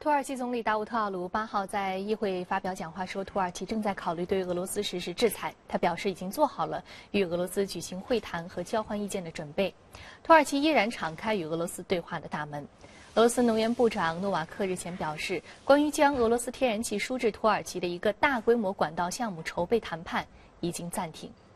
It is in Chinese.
土耳其总理达乌特奥卢8号在议会发表讲话说，土耳其正在考虑对俄罗斯实施制裁。他表示已经做好了与俄罗斯举行会谈和交换意见的准备。土耳其依然敞开与俄罗斯对话的大门。俄罗斯能源部长诺瓦克日前表示，关于将俄罗斯天然气输至土耳其的一个大规模管道项目筹备谈判已经暂停。